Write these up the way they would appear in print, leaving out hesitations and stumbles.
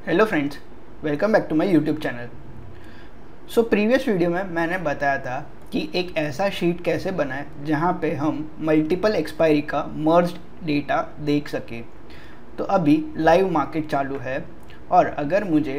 Hello friends, welcome back to my YouTube channel. So previous video में मैंने बताया था कि एक ऐसा शीट कैसे बनाएं जहां पे हम मल्टीपल एक्सपायरी का मर्ज्ड डेटा देख सकें। तो अभी लाइव मार्केट चालू है और अगर मुझे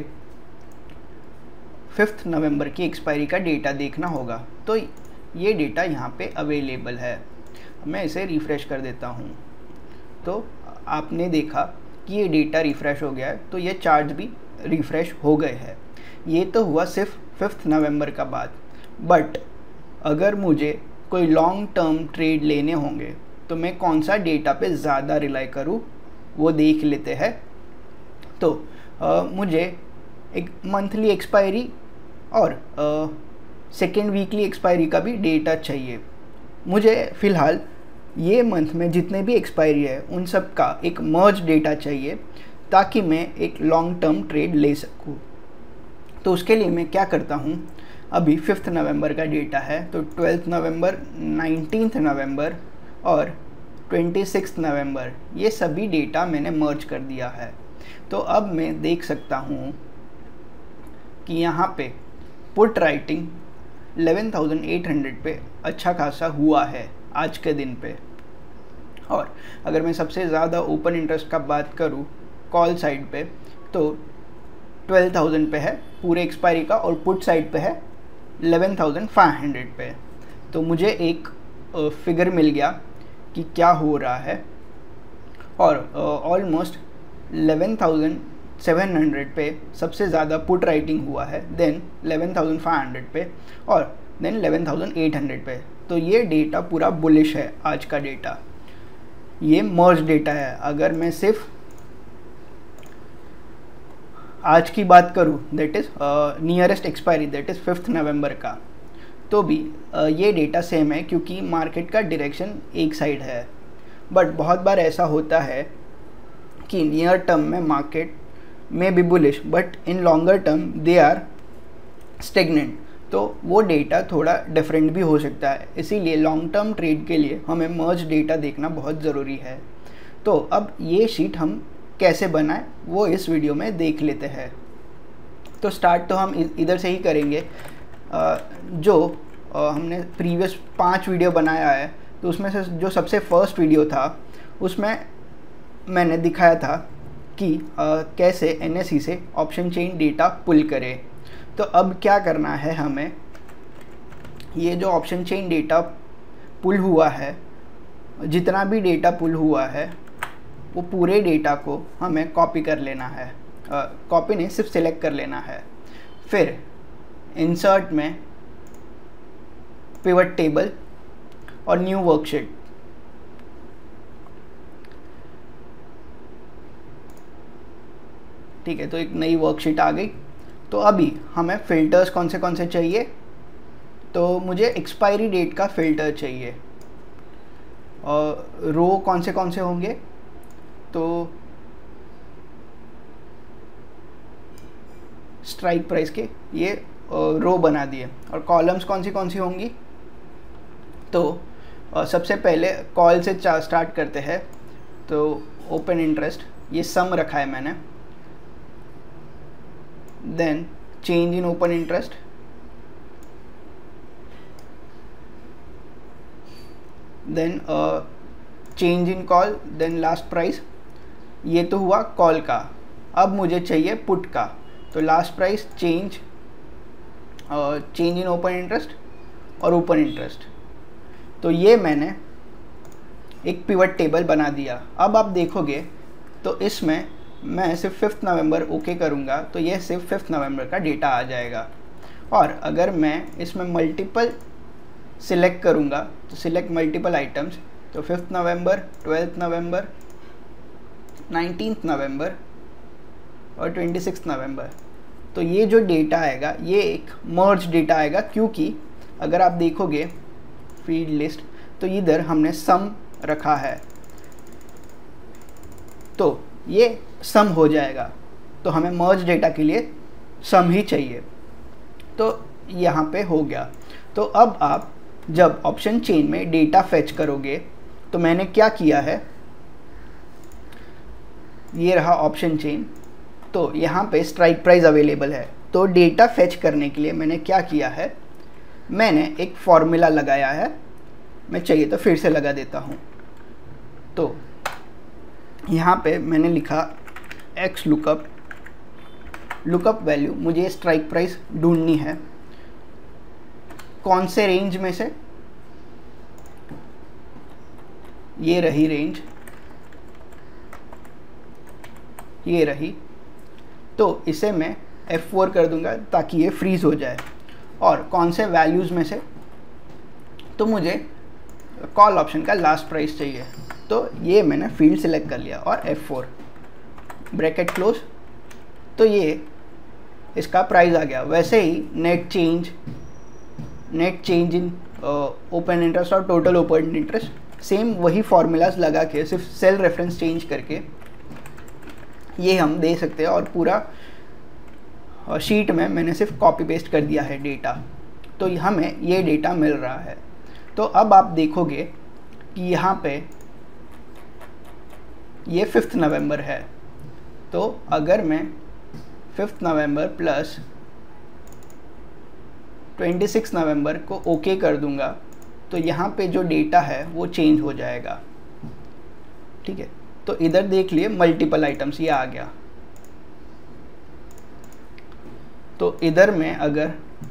5 नवंबर की एक्सपायरी का डेटा देखना होगा तो ये डेटा यहाँ पे अवेलेबल है। मैं इसे रिफ़्रेश कर देता हूँ तो आपने देखा कि ये डेटा रिफ़्रेश हो गया है, तो ये चार्ट भी रिफ़्रेश हो गए हैं। ये तो हुआ सिर्फ 5 नवंबर का बात। बट अगर मुझे कोई लॉन्ग टर्म ट्रेड लेने होंगे तो मैं कौन सा डेटा पे ज़्यादा रिलाई करूँ वो देख लेते हैं। तो मुझे एक मंथली एक्सपायरी और सेकेंड वीकली एक्सपायरी का भी डेटा चाहिए। मुझे फ़िलहाल ये मंथ में जितने भी एक्सपायरी है उन सब का एक मर्ज डेटा चाहिए ताकि मैं एक लॉन्ग टर्म ट्रेड ले सकूँ। तो उसके लिए मैं क्या करता हूँ, अभी 5 नवंबर का डेटा है तो 12 नवंबर, 19 नवंबर और 26 नवंबर ये सभी डेटा मैंने मर्ज कर दिया है। तो अब मैं देख सकता हूँ कि यहाँ पे पुट राइटिंग 11,800 पे अच्छा खासा हुआ है आज के दिन पे। और अगर मैं सबसे ज़्यादा ओपन इंटरेस्ट का बात करूँ कॉल साइड पे तो 12,000 पे है पूरे एक्सपायरी का और पुट साइड पे है 11,500 पे। तो मुझे एक फिगर मिल गया कि क्या हो रहा है और ऑलमोस्ट 11,700 पे सबसे ज़्यादा पुट राइटिंग हुआ है, देन 11,500 पे और देन 11,800 पे। तो ये डेटा पूरा बुलिश है। आज का डेटा ये मर्ज डेटा है। अगर मैं सिर्फ आज की बात करूँ that is nearest expiry that is 5 November का, तो भी ये डेटा सेम है क्योंकि मार्केट का डायरेक्शन एक साइड है। बट बहुत बार ऐसा होता है कि नियर टर्म में मार्केट में भी bullish but in longer term they are stagnant, तो वो डेटा थोड़ा डिफरेंट भी हो सकता है। इसीलिए लॉन्ग टर्म ट्रेड के लिए हमें मर्ज डेटा देखना बहुत ज़रूरी है। तो अब ये शीट हम कैसे बनाएं वो इस वीडियो में देख लेते हैं। तो स्टार्ट तो हम इधर से ही करेंगे। हमने प्रीवियस 5 वीडियो बनाया है तो उसमें से जो सबसे फर्स्ट वीडियो था उसमें मैंने दिखाया था कि कैसे NSE से ऑप्शन चेन डेटा पुल करें। तो अब क्या करना है, हमें ये जो ऑप्शन चेन डेटा पुल हुआ है, जितना भी डेटा पुल हुआ है वो पूरे डेटा को हमें कॉपी कर लेना है। कॉपी नहीं, सिर्फ सिलेक्ट कर लेना है। फिर इंसर्ट में पिवट टेबल और न्यू वर्कशीट, ठीक है। तो एक नई वर्कशीट आ गई। तो अभी हमें फ़िल्टर्स कौन से चाहिए, तो मुझे एक्सपायरी डेट का फ़िल्टर चाहिए। और रो कौन से होंगे, तो स्ट्राइक प्राइस के ये रो बना दिए। और कॉलम्स कौन सी होंगी, तो सबसे पहले कॉल से स्टार्ट करते हैं। तो ओपन इंटरेस्ट ये सम रखा है मैंने, then change in open interest, then change in call, then last price. ये तो हुआ कॉल का। अब मुझे चाहिए पुट का, तो last price, change in open interest और ओपन इंटरेस्ट। तो ये मैंने एक पिवट टेबल बना दिया। अब आप देखोगे तो इसमें मैं सिर्फ 5 नवंबर ओके करूँगा तो ये सिर्फ 5 नवंबर का डेटा आ जाएगा। और अगर मैं इसमें मल्टीपल सिलेक्ट करूँगा तो सिलेक्ट मल्टीपल आइटम्स, तो 5 नवंबर, 12 नवंबर, 19 नवंबर और 26 नवंबर। तो ये जो डेटा आएगा ये एक मर्ज डेटा आएगा, क्योंकि अगर आप देखोगे फीड लिस्ट तो इधर हमने सम रखा है, तो ये सम हो जाएगा। तो हमें मर्ज डेटा के लिए सम ही चाहिए, तो यहाँ पे हो गया। तो अब आप जब ऑप्शन चेन में डेटा फेच करोगे, तो मैंने क्या किया है, ये रहा ऑप्शन चेन। तो यहाँ पे स्ट्राइक प्राइस अवेलेबल है। तो डेटा फेच करने के लिए मैंने क्या किया है, मैंने एक फॉर्मूला लगाया है। मैं चाहिए तो फिर से लगा देता हूँ। तो यहाँ पे मैंने लिखा एक्स लुकअप वैल्यू, मुझे स्ट्राइक प्राइस ढूंढनी है। कौन से रेंज में से, ये रही रेंज, ये रही। तो इसे मैं F4 कर दूंगा ताकि ये फ्रीज हो जाए। और कौन से वैल्यूज़ में से, तो मुझे कॉल ऑप्शन का लास्ट प्राइस चाहिए। तो ये मैंने फील्ड सिलेक्ट कर लिया और F4 ब्रैकेट क्लोज। तो ये इसका प्राइस आ गया। वैसे ही net change in open interest और टोटल ओपन इंटरेस्ट, सेम वही फॉर्मूलाज लगा के सिर्फ सेल रेफरेंस चेंज करके ये हम दे सकते हैं। और पूरा शीट में मैंने सिर्फ कॉपी पेस्ट कर दिया है डेटा, तो हमें ये डेटा मिल रहा है। तो अब आप देखोगे कि यहाँ पे ये 5 नवंबर है। तो अगर मैं 5 नवंबर प्लस 26 नवंबर को ओके कर दूंगा तो यहाँ पे जो डेटा है वो चेंज हो जाएगा। ठीक है, तो इधर देख लिए मल्टीपल आइटम्स, ये आ गया। तो इधर मैं अगर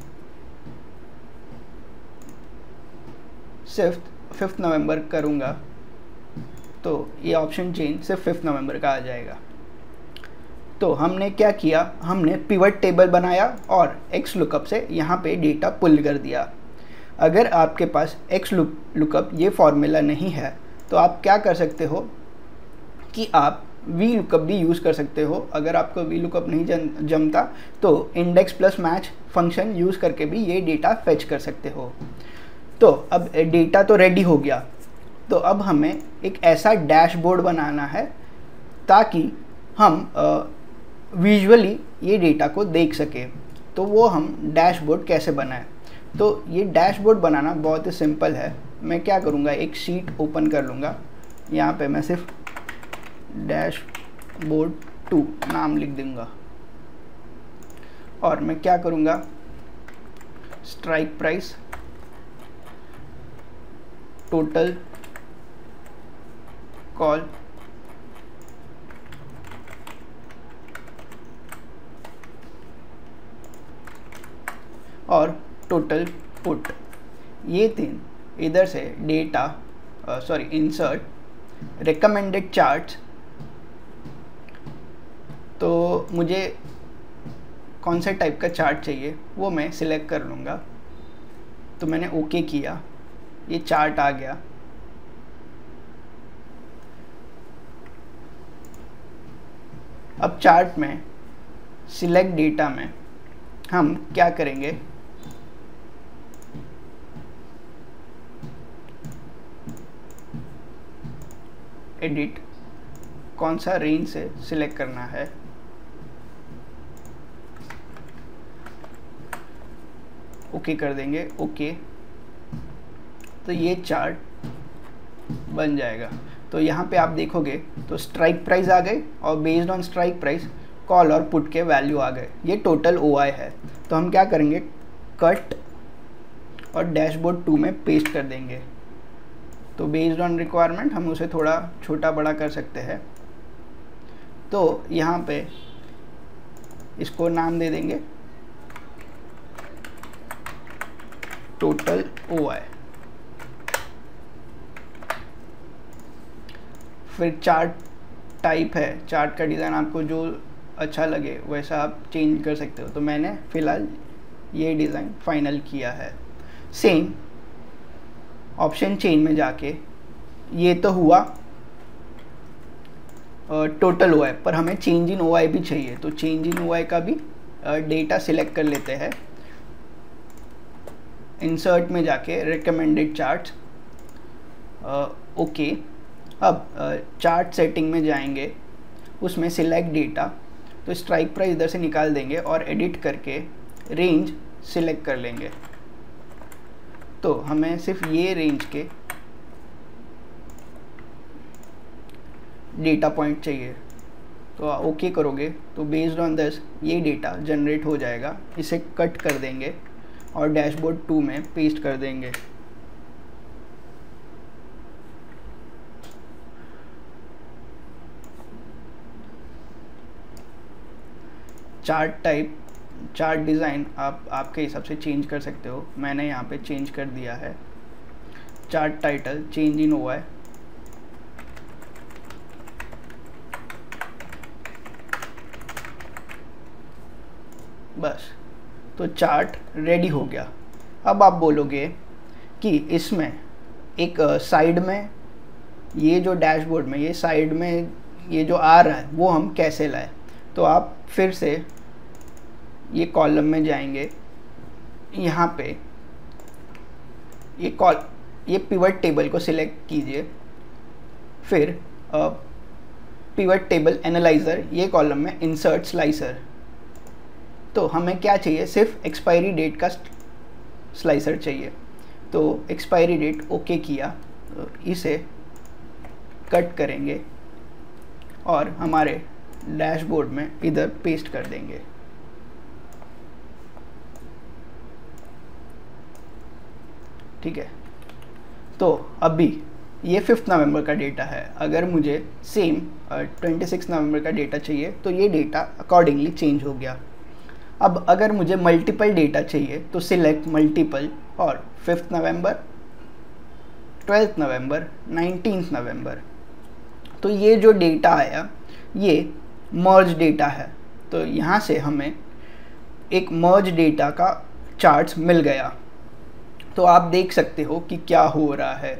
सिर्फ 5 नवंबर करूँगा तो ये ऑप्शन चेंज सिर्फ 5 नवंबर का आ जाएगा। तो हमने क्या किया, हमने पिवट टेबल बनाया और एक्स लुकअप से यहाँ पे डेटा पुल कर दिया। अगर आपके पास एक्स लुकअप ये फॉर्मूला नहीं है तो आप क्या कर सकते हो कि आप वी लुकअप भी यूज़ कर सकते हो। अगर आपको वी लुकअप नहीं जमता तो index plus match function use करके भी ये डेटा फेच कर सकते हो। तो अब डेटा तो रेडी हो गया। तो अब हमें एक ऐसा डैशबोर्ड बनाना है ताकि हम विजुअली ये डेटा को देख सकें। तो वो हम डैशबोर्ड कैसे बनाएं, तो ये डैशबोर्ड बनाना बहुत ही सिंपल है। मैं क्या करूँगा, एक शीट ओपन कर लूँगा। यहाँ पे मैं सिर्फ डैशबोर्ड 2 नाम लिख दूँगा और मैं क्या करूँगा, स्ट्राइक प्राइस, टोटल कॉल, और टोटल पुट, ये 3 इधर से डेटा इंसर्ट रिकमेंडेड चार्ट्स। तो मुझे कौन से टाइप का चार्ट चाहिए वो मैं सिलेक्ट कर लूँगा। तो मैंने ओके किया, ये चार्ट आ गया। अब चार्ट में सिलेक्ट डेटा में हम क्या करेंगे, एडिट, कौन सा रेंज से सिलेक्ट करना है, ओके कर देंगे। ओके, तो ये चार्ट बन जाएगा। तो यहाँ पे आप देखोगे तो स्ट्राइक प्राइस आ गए और based on strike price call और पुट के वैल्यू आ गए। ये टोटल OI है। तो हम क्या करेंगे, कट और डैशबोर्ड 2 में पेस्ट कर देंगे। तो बेस्ड ऑन रिक्वायरमेंट हम उसे थोड़ा छोटा बड़ा कर सकते हैं। तो यहाँ पे इसको नाम दे देंगे टोटल OI। फिर चार्ट टाइप है, चार्ट का डिज़ाइन आपको जो अच्छा लगे वैसा आप चेंज कर सकते हो। तो मैंने फ़िलहाल ये डिज़ाइन फाइनल किया है। सेम ऑप्शन चेंज में जाके, ये तो हुआ टोटल OI, पर हमें चेंज इन OI भी चाहिए। तो चेंज इन OI का भी डेटा सिलेक्ट कर लेते हैं। इंसर्ट में जाके रिकमेंडेड चार्ट्स, ओके। अब चार्ट सेटिंग में जाएंगे, उसमें सिलेक्ट डेटा, तो स्ट्राइक प्राइस इधर से निकाल देंगे और एडिट करके रेंज सिलेक्ट कर लेंगे। तो हमें सिर्फ ये रेंज के डेटा पॉइंट चाहिए। तो ओके करोगे तो बेस्ड ऑन दिस ये डेटा जनरेट हो जाएगा। इसे कट कर देंगे और डैशबोर्ड 2 में पेस्ट कर देंगे। चार्ट टाइप, चार्ट डिज़ाइन आप आपके हिसाब से चेंज कर सकते हो। मैंने यहाँ पे चेंज कर दिया है। Chart title change in OI, बस। तो चार्ट रेडी हो गया। अब आप बोलोगे कि इसमें एक साइड में ये जो डैशबोर्ड में ये साइड में ये जो आ रहा है वो हम कैसे लाए। तो आप फिर से ये कॉलम में जाएंगे, यहाँ पे ये पिवट टेबल को सिलेक्ट कीजिए, फिर पिवट टेबल एनालाइज़र ये कॉलम में इंसर्ट स्लाइसर। तो हमें क्या चाहिए, सिर्फ एक्सपायरी डेट का स्लाइसर चाहिए। तो एक्सपायरी डेट ओके किया, तो इसे कट करेंगे और हमारे डैशबोर्ड में इधर पेस्ट कर देंगे। ठीक है, तो अभी ये 5 नवंबर का डेटा है। अगर मुझे सेम 26 नवंबर का डेटा चाहिए तो ये डेटा अकॉर्डिंगली चेंज हो गया। अब अगर मुझे मल्टीपल डेटा चाहिए तो सिलेक्ट मल्टीपल और 5 नवंबर, 12 नवंबर, 19 नवंबर। तो ये जो डेटा आया ये मर्ज डेटा है। तो यहाँ से हमें एक मर्ज डेटा का चार्ट्स मिल गया। तो आप देख सकते हो कि क्या हो रहा है।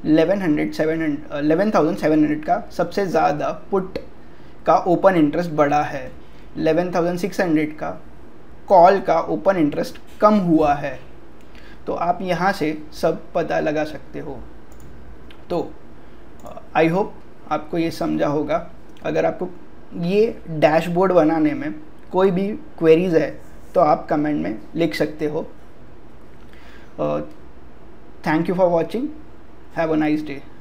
11,700 का सबसे ज़्यादा पुट का ओपन इंटरेस्ट बढ़ा है। 11,600 का कॉल का ओपन इंटरेस्ट कम हुआ है। तो आप यहाँ से सब पता लगा सकते हो। तो आई होप आपको ये समझा होगा। अगर आपको ये डैशबोर्ड बनाने में कोई भी क्वेरीज़ है तो आप कमेंट में लिख सकते हो। Thank you for watching. Have a nice day.